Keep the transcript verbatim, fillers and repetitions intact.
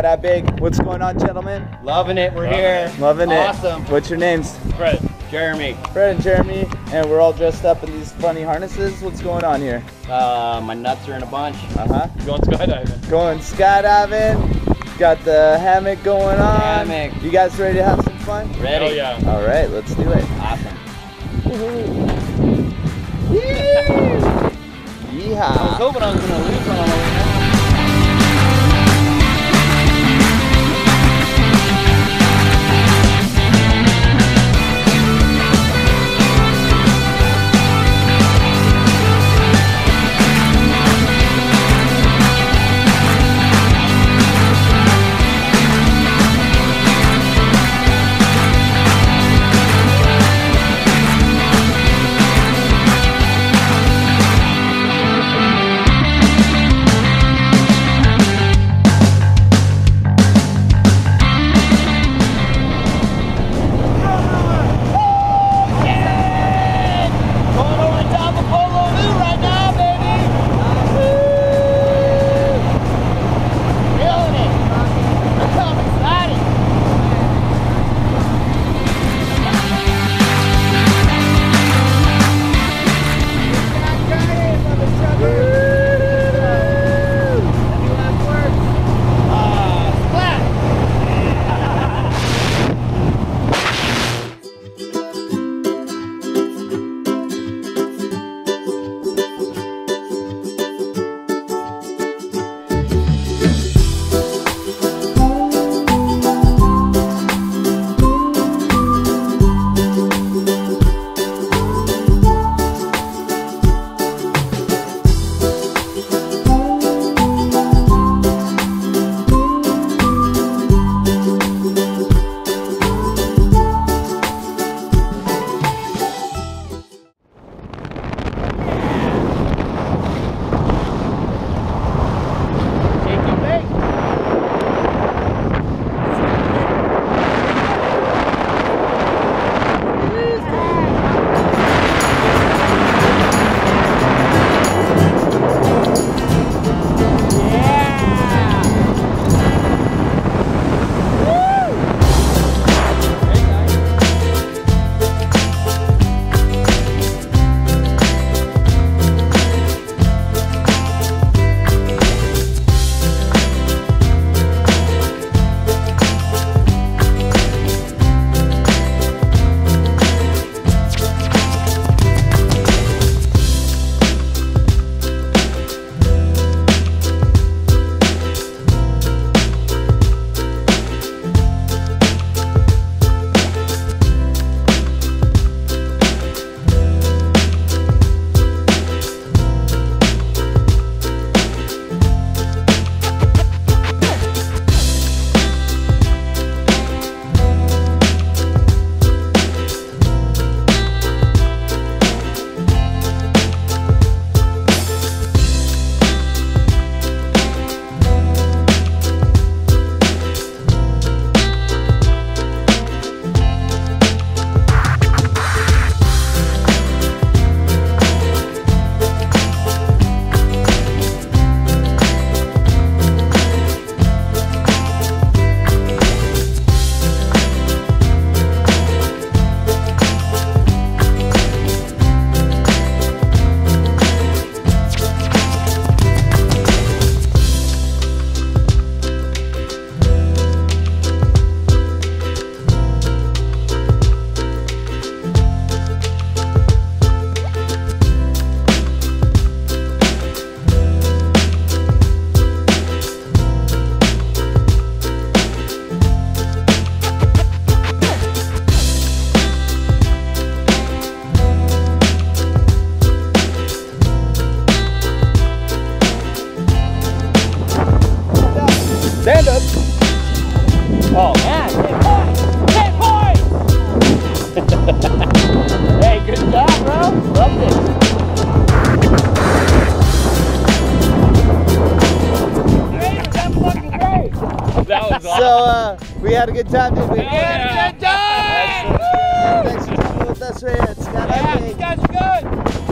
Skydive B I G. What's going on, gentlemen? Loving it. We're here. Loving it. Awesome. What's your names? Fred. Jeremy. Fred and Jeremy, and we're all dressed up in these funny harnesses. What's going on here? Uh, my nuts are in a bunch. Uh-huh. Going skydiving. Going skydiving. Got the hammock going on. Hammock. You guys ready to have some fun? Ready. Oh, yeah. All right, let's do it. Awesome. Yeehaw. I was hoping I was going to lose one on the way down. Stand up. Oh, man. Ten points! Ten points! Hey, good job, bro. Loved it. Hey, that was fucking great. That was awesome. So, uh, we had a good time, didn't we? We had a good time! Thanks for jumping with us right here at Skydive B I G. Yeah, you guys are good.